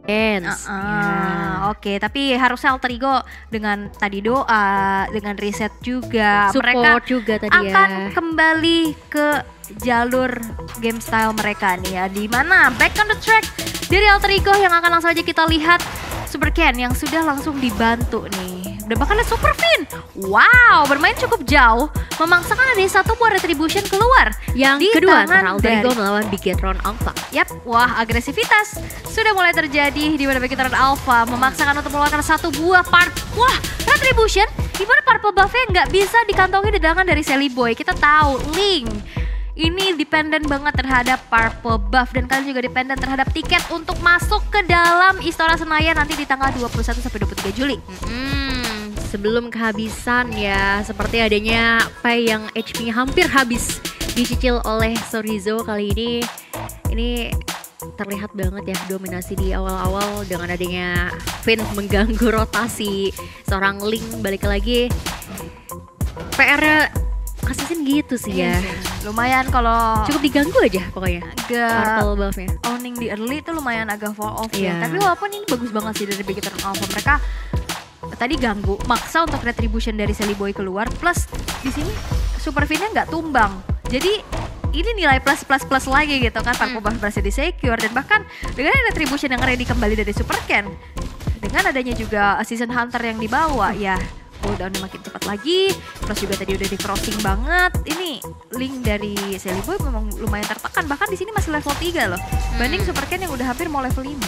Dance. Ya. Oke, tapi harusnya Alter Ego dengan tadi doa, dengan riset juga, mereka Support juga tadi akan ya. kembali ke jalur game style mereka nih ya. Di mana back on the track dari Alter Ego yang akan langsung aja kita lihat Super Ken yang sudah langsung dibantu nih. Dan bahkan ada Super Fin. Wow, bermain cukup jauh, memaksakan ada satu buah retribution keluar. Yang di kedua, tangan Alter Ego dari- melawan Bigetron Alpha. Yap, wah agresivitas sudah mulai terjadi di mana Bigetron Alpha memaksakan untuk mengeluarkan satu buah wah retribution di mana purple buff-nya nggak bisa dikantongi di tangan dari Sally Boy. Kita tahu Link ini dependen banget terhadap purple buff dan kalian juga dependen terhadap tiket untuk masuk ke dalam Istora Senayan nanti di tanggal 21 sampai 23 Juli. Sebelum kehabisan ya, seperti adanya Pai yang HP-nya hampir habis dicicil oleh Sorizo kali ini. Ini terlihat banget ya dominasi di awal-awal dengan adanya Finn mengganggu rotasi seorang Link. Balik lagi PR Assassin gitu sih ya. Lumayan kalau Cukup diganggu aja pokoknya agak purple buff-nya. owning di early itu lumayan agak fall off ya. Iya. Tapi walaupun ini bagus banget sih dari Bigetron Alpha, mereka tadi ganggu, maksa untuk retribution dari Sally Boy keluar, plus di sini Super Fin-nya nggak tumbang. Jadi ini nilai plus lagi gitu kan, purple buff berhasil di secure dan bahkan dengan retribution yang ready kembali dari Super Ken, dengan adanya juga season hunter yang dibawa ya. Cooldownnya makin cepat lagi, plus juga tadi udah di crossing banget. Ini Link dari Sally Boy memang lumayan tertekan, bahkan di sini masih level 3 loh. Banding Super Ken yang udah hampir mau level 5.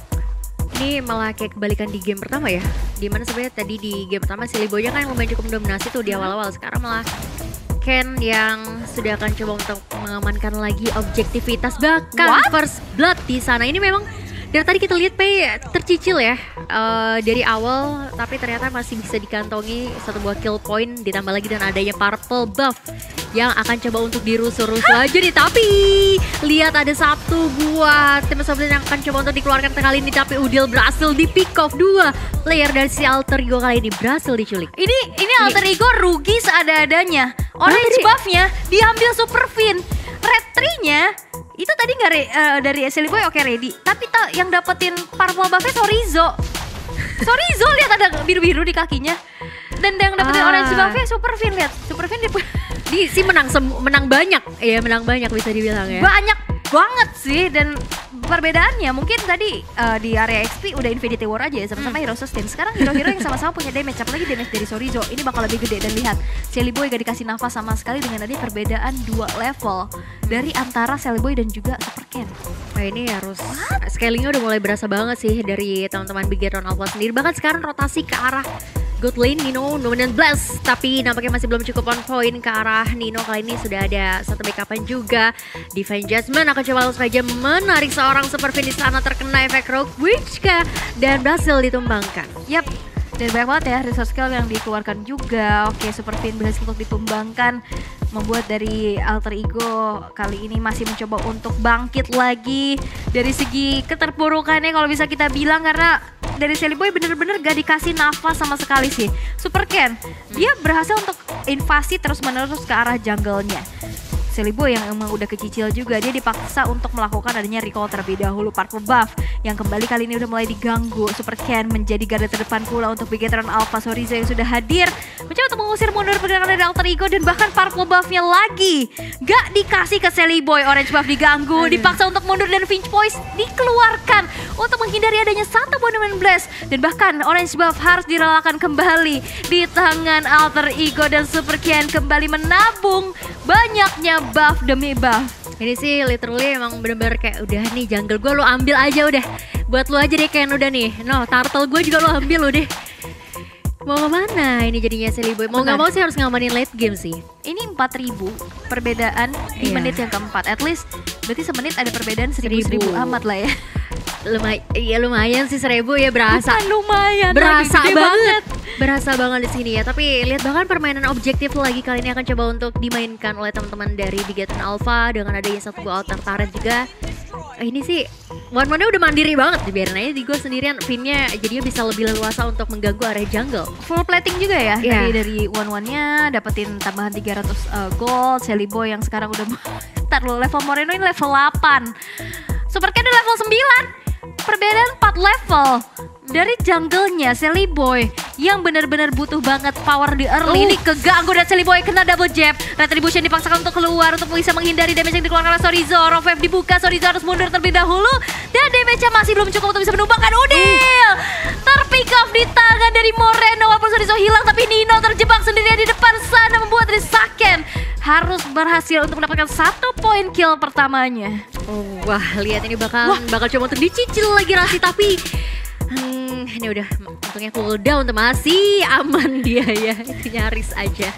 Ini malah kayak kebalikan di game pertama ya. Dimana sebenarnya tadi di game pertama Sally Boy-nya kan lumayan cukup mendominasi tuh di awal-awal. Sekarang malah Ken yang sudah akan coba untuk mengamankan lagi objektivitas bahkan first blood di sana. Ini memang dari tadi kita lihat Pei tercicil ya dari awal, tapi ternyata masih bisa dikantongi satu buah kill point, ditambah lagi dan adanya purple buff yang akan coba untuk dirusuh-rusuh aja nih. Tapi lihat ada satu buah tim Sobat yang akan coba untuk dikeluarkan kali ini, tapi Udil berhasil di pick off dua player dari si Alter Ego kali ini berhasil diculik. Ini Alter Ego rugi seada-adanya. Orange buff-nya diambil Super Fin. Red tree-nya itu tadi nggak dari Sally Boy oke ready, tapi yang dapetin purple buff-nya Sorizo. Sorizo lihat ada biru-biru di kakinya. Dan yang dapetin orange buff-nya Super Fin, lihat. Super Fin Di si menang banyak. Iya, menang banyak bisa dibilang ya. banyak banget sih, dan perbedaannya mungkin tadi di area XP udah Infinity War aja ya sama-sama hero sustain. Sekarang hero-hero yang sama-sama punya damage, apalagi damage dari Sorizo ini bakal lebih gede. Dan lihat Sally Boy gak dikasih nafas sama sekali dengan adanya perbedaan 2 level dari antara Sally Boy dan juga Super Ken. Nah ini harus scalingnya udah mulai berasa banget sih dari teman-teman Bigetron Alpha sendiri. Bahkan sekarang rotasi ke arah God lane Nino Dominant Blast, tapi nampaknya masih belum cukup on point ke arah Nino. Kali ini sudah ada satu backupan juga. Divine Judgment akan coba langsung saja menarik seorang Super Fin di sana, terkena efek Rogue Witch dan berhasil ditumbangkan. Yap, dan banyak banget ya resource skill yang dikeluarkan juga. Oke, Super Fin berhasil untuk ditumbangkan, membuat dari Alter Ego kali ini masih mencoba untuk bangkit lagi dari segi keterpurukannya kalau bisa kita bilang, karena dari Sally Boy bener-bener gak dikasih nafas sama sekali sih. Super Ken, dia berhasil untuk invasi terus-menerus ke arah jungle-nya. Sally Boy yang emang udah kecicil juga, dia dipaksa untuk melakukan adanya recall terlebih dahulu purple buff yang kembali kali ini udah mulai diganggu. Super Ken menjadi garda terdepan pula untuk Bigetron Alpha. Sorizo yang sudah hadir mencoba untuk mengusir mundur pergerakan dari Alter Ego, dan bahkan purple buffnya lagi gak dikasih ke Sally Boy. Orange buff diganggu, dipaksa untuk mundur dan Finch Voice dikeluarkan untuk menghindari adanya satu Dominant Blast, dan bahkan orange buff harus direlakan kembali di tangan Alter Ego, dan Super Ken kembali menabung banyaknya buff demi buff. Ini sih literally emang bener-bener kayak udah nih jungle gue lo ambil aja udah. Buat lo aja deh Ken udah nih. No, turtle gue juga lo ambil lo deh. Mau kemana ini jadinya Sally Boy? Mau nggak mau sih harus ngamanin late game sih. Ini 4.000 perbedaan di menit yang keempat. At least berarti semenit ada perbedaan 1.000 amat lah ya. Lumayan sih 1.000 ya, berasa. Bukan lumayan, berasa gede banget. Berasa banget di sini ya. Tapi lihat bahkan permainan objektif lagi kali ini akan coba untuk dimainkan oleh teman-teman dari Bigetron Alpha dengan adanya satu buah altar turret juga. Ini sih one-one-nya udah mandiri banget, dibiarin aja di gue sendirian. Finnya jadinya bisa lebih leluasa untuk mengganggu area jungle. Full plating juga ya, Yeah. dari one-one-nya dapetin tambahan 300 gold. Sally Boy yang sekarang udah ntar lo level Moreno ini level 8. Super Ken udah level 9. perbedaan 4 level dari jungle-nya Sally Boy yang benar-benar butuh banget power di early. Ini keganggu dan Sally Boy kena double jab. Retribution dipaksakan untuk keluar untuk bisa menghindari damage yang dikeluarkan oleh Sorizo. Rofev dibuka, Sorizo harus mundur terlebih dahulu dan damage-nya masih belum cukup untuk bisa menumbangkan Udil. Terpick off di tangan dari Moreno walaupun Sorizo hilang, tapi Nino terjebak sendirian di depan sana membuat Risaken harus berhasil untuk mendapatkan 1 poin kill pertamanya. Wah, lihat ini bakal coba untuk dicicil lagi Rasi, tapi ini udah untungnya cooldown tuh, masih aman dia ya, itu nyaris aja.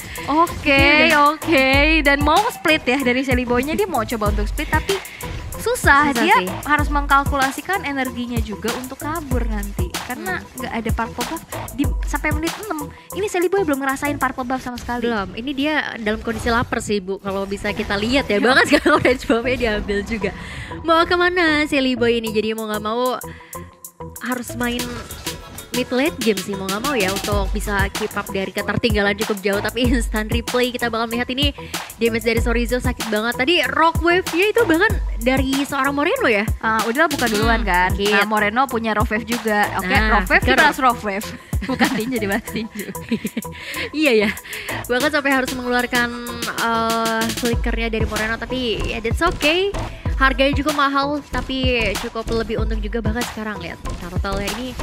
Oke. Dan mau split ya dari Sally Boy-nya, dia mau coba untuk split tapi susah dia sih. Harus mengkalkulasikan energinya juga untuk kabur nanti karena nggak ada purple buff sampai menit 6. Ini Sally Boy belum ngerasain purple buff sama sekali. Belum, ini dia dalam kondisi lapar sih Bu, kalau bisa kita lihat ya. Bahkan sekarang orange buff-nya diambil juga. Mau kemana Sally Boy ini, jadi mau nggak mau harus main mid late game sih, mau nggak mau ya, untuk bisa keep up dari ketertinggalan cukup jauh. Tapi instant replay kita bakal melihat ini damage dari Sorizo sakit banget. Tadi rock wave-nya itu bahkan dari seorang Moreno ya. Udah buka duluan kan. Nah, Moreno punya rock wave juga. Rock wave dibalas rock wave. Bukan tinju dibalas tinju. Iya ya. Bahkan sampai harus mengeluarkan flickernya dari Moreno, tapi ya that's okay. Harganya juga mahal tapi cukup lebih untung juga. Bahkan sekarang lihat totalnya ini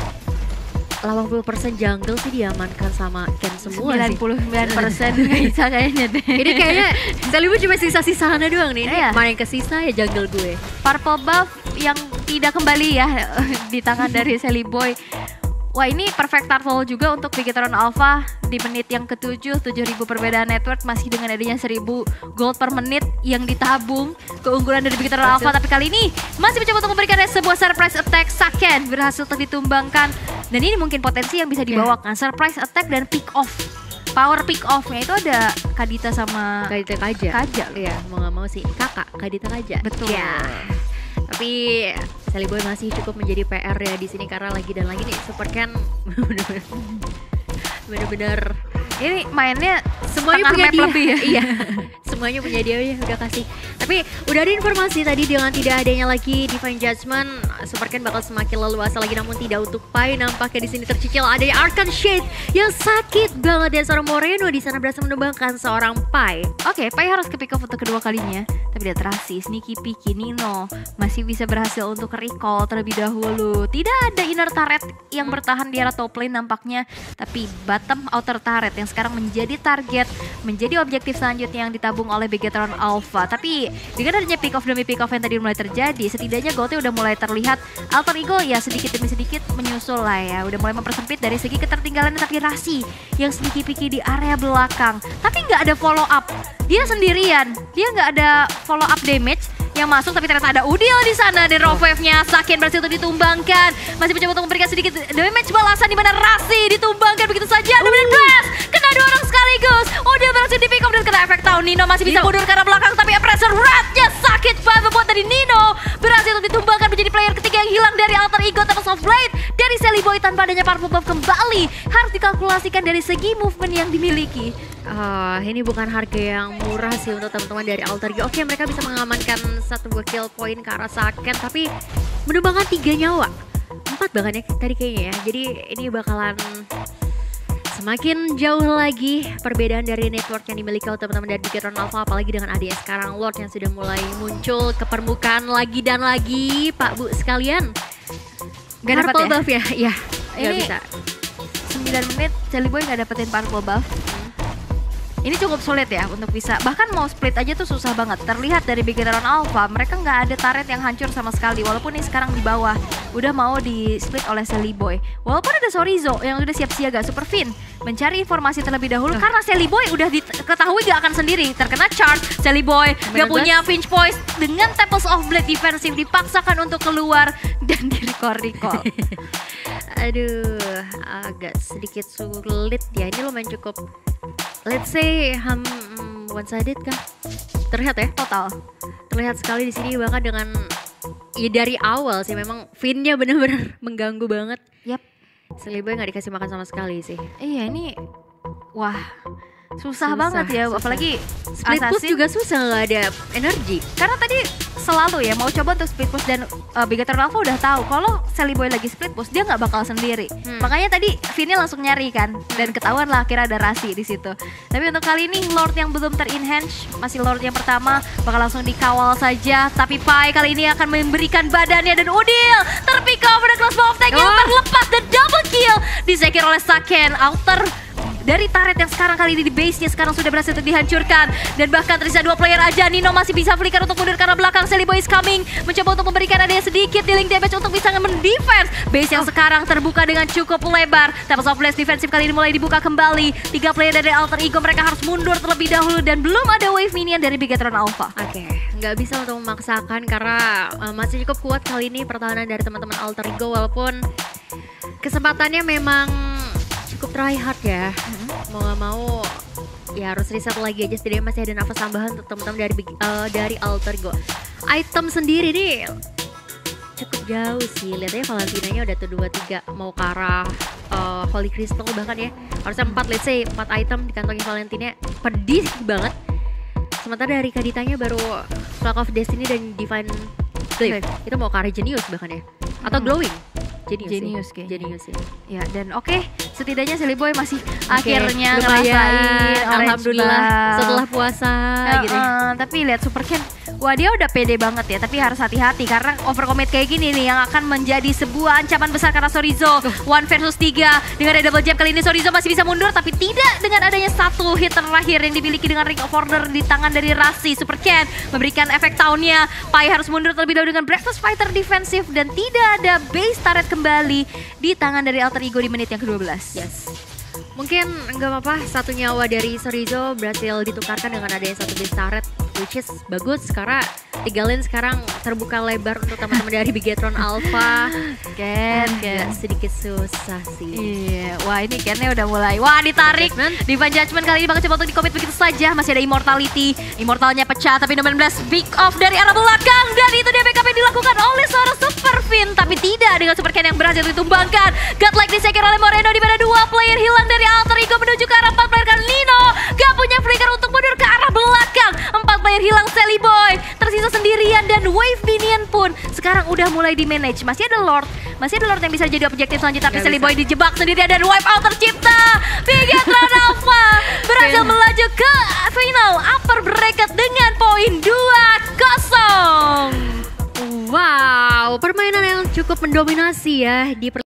80% jungle sih diamankan sama Ken semua 99% nggak bisa kayaknya deh. Ini kayaknya Sally Boy cuma sisa-sisanya doang nih. Ini mana yang kesisa ya jungle gue. Purple buff yang tidak kembali ya di tangan dari Sally Boy. Wah, ini perfect turtle juga untuk Bigetron Alpha di menit yang ke-7, 7.000 perbedaan network masih dengan adanya 1.000 gold per menit yang ditabung. Keunggulan dari Bigetron Alpha, tapi kali ini masih mencoba untuk memberikan sebuah surprise attack. Saken berhasil untuk ditumbangkan dan ini mungkin potensi yang bisa dibawakan. Surprise attack dan pick off. Power pick off-nya itu ada Kadita sama Kadita Kaja. Iya, mau nggak mau sih kakak Kadita Kaja. Betul. Ya. Tapi Sally Boy masih cukup menjadi PR ya di sini karena lagi dan lagi nih Super Ken bener-bener ini mainnya semuanya punya dia. Lebih ya. Iya. Semuanya punya dia ya, udah kasih. Tapi udah ada informasi tadi dengan tidak adanya lagi Divine Judgment, Super Ken bakal semakin leluasa lagi, namun tidak untuk Pai. Nampaknya di sini tercicil adanya Arcane Shade yang sakit banget, dan seorang Moreno di sana berhasil menumbangkan seorang Pai. Oke, Pai harus ke pick off untuk kedua kalinya, tapi dia terasi. Sneaky Peeky Nino masih bisa berhasil untuk recall terlebih dahulu. Tidak ada inner turret yang bertahan di arah top lane nampaknya, tapi bottom outer turret yang sekarang menjadi target, menjadi objektif selanjutnya yang ditabung oleh Bigetron Alpha. Tapi dengan adanya pick off demi pick off yang tadi mulai terjadi, setidaknya goalnya udah mulai terlihat. Alter Ego ya sedikit demi sedikit menyusul lah ya, udah mulai mempersempit dari segi ketertinggalan. Tapi Rasi yang Sneaky Peeky di area belakang, tapi nggak ada follow up, dia sendirian, dia nggak ada follow up damage yang masuk, tapi ternyata ada Udil di sana dan rock wave-nya Saken berhasil untuk ditumbangkan. Masih mencoba untuk memberikan sedikit damage balasan di mana Rasi ditumbangkan begitu saja. Ada blast, kena dua orang sekaligus. Udil berhasil di pick off dan kena efek tahu. Nino masih bisa mundur ke arah belakang, tapi pressure rat-nya sakit banget buat dari Nino. Berhasil untuk ditumbangkan menjadi player ketiga yang hilang dari Alter Ego Tempest of Blade dari Sally Boy tanpa adanya purple buff kembali. Harus dikalkulasikan dari segi movement yang dimiliki. Ini bukan harga yang murah sih untuk teman-teman dari Alter Ego. Oke, mereka bisa mengamankan satu buah kill point ke arah Saken, tapi menumbangkan 3 nyawa, 4 bahkan ya tadi kayaknya ya. Jadi ini bakalan semakin jauh lagi perbedaan dari network yang dimiliki oleh teman-teman dari Bigetron Alpha, apalagi dengan adanya sekarang Lord yang sudah mulai muncul ke permukaan lagi dan lagi. Pak Bu sekalian, gak dapat ya? Buff ya? Iya, ini bisa. 9 menit Sally Boy gak dapetin purple buff. Ini cukup sulit ya untuk bisa, bahkan mau split aja tuh susah banget. Terlihat dari Bigetron Alpha, mereka nggak ada turret yang hancur sama sekali. Walaupun ini sekarang di bawah, udah mau di split oleh Sally Boy. Walaupun ada Sorizo yang udah siap siaga, Super Fin mencari informasi terlebih dahulu. Karena Sally Boy udah diketahui gak akan sendiri, terkena charge. Sally Boy gak punya pinch poise, dengan Tempest of Blade defensif dipaksakan untuk keluar dan di recall. Aduh, agak sedikit sulit ya. Ini lumayan cukup, let's say one sided kah? Terlihat ya, total. Terlihat sekali di sini, bahkan dengan ya dari awal sih memang Finnya benar-benar mengganggu banget. Yap. Sally Boy nggak dikasih makan sama sekali sih. Iya, ini wah, Susah banget ya, susah. apalagi Split push Assassin. juga susah, nggak ada energi. Karena tadi selalu ya mau coba untuk split push dan Bigatron Alpha udah tahu kalau Sally Boy lagi split push dia nggak bakal sendiri. Makanya tadi Vinny langsung nyari kan dan ketahuan lah akhirnya ada Rasi di situ. Tapi untuk kali ini Lord yang belum ter-enhance, masih Lord yang pertama bakal langsung dikawal saja. Tapi Pai kali ini akan memberikan badannya dan Udil terpick off pada crossbow of tank yang terlepas dan double kill disekir oleh Saken. Outer dari turret yang sekarang kali ini di base-nya sekarang sudah berhasil dihancurkan. Dan bahkan tersisa 2 player aja. Nino masih bisa flicker untuk mundur karena belakang. Sally Boy is coming, mencoba untuk memberikan adanya sedikit dealing damage untuk bisa mendefense base yang sekarang terbuka dengan cukup lebar. Tapi of Blast defensif kali ini mulai dibuka kembali. 3 player dari Alter Ego, mereka harus mundur terlebih dahulu dan belum ada wave minion dari Bigatron Alpha. Oke, nggak bisa untuk memaksakan karena masih cukup kuat kali ini pertahanan dari teman-teman Alter Ego, walaupun kesempatannya memang cukup try hard ya. Mau nggak mau ya harus reset lagi aja, setidaknya masih ada nafas tambahan untuk teman-teman dari Alter Ego. Item sendiri nih cukup jauh sih, lihat aja Valentinanya udah tuh 2-3 mau ke arah Holy Crystal bahkan ya. Harusnya 4, let's say 4 item di kantongnya Valentina, pedih banget. Sementara dari Kaditanya baru Flag of Destiny dan Divine Glaive, itu mau ke arah Genius bahkan ya, atau Glowing. Genius kayaknya. Genius ya. Ya dan oke, setidaknya Sally Boy masih akhirnya lumayan, ngerasain alhamdulillah Orange setelah puasa gitu. Tapi lihat Super Ken, wah dia udah pede banget ya, tapi harus hati-hati karena overcommit kayak gini nih yang akan menjadi sebuah ancaman besar karena Sorizo 1 versus 3 dengan ada double jab kali ini. Sorizo masih bisa mundur tapi tidak dengan adanya satu hit terakhir yang dimiliki dengan Ring of Order di tangan dari Rasi. Super Ken memberikan efek taunnya. Pai harus mundur terlebih dahulu dengan Breakfast Fighter defensif dan tidak ada base turret kembali di tangan dari Alter Ego di menit yang ke-12. Yes. Mungkin nggak apa-apa, satu nyawa dari Sorizo berhasil ditukarkan dengan adanya satu base turret, which is bagus karena 3 lane sekarang terbuka lebar untuk teman-teman dari Bigatron Alpha. Ken. Sedikit susah sih. Iya, wah ini Kennya udah mulai. Wah ditarik. Divine Judgment kali ini bakal coba untuk di-commit begitu saja. Masih ada Immortality. Immortalnya pecah tapi 19 big off dari arah belakang. Dan itu dia backup yang dilakukan oleh seorang Super Fin. Tapi tidak dengan Super Ken yang berhasil ditumbangkan. Godlike disekir oleh Moreno di mana 2 player hilang dari Alter Ego menuju ke arah 4 player kan Nino. Gak punya flicker untuk mundur ke arah belakang. 4 player hilang Sally Boy. Tersisa sendirian dan wave minion pun sekarang udah mulai di manage. Masih ada Lord yang bisa jadi objektif selanjutnya, tapi Sally Boy dijebak sendirian dan wipe out tercipta. Bigatron Alpha berhasil melaju ke final upper bracket dengan poin 2-0. Wow, permainan yang cukup mendominasi ya di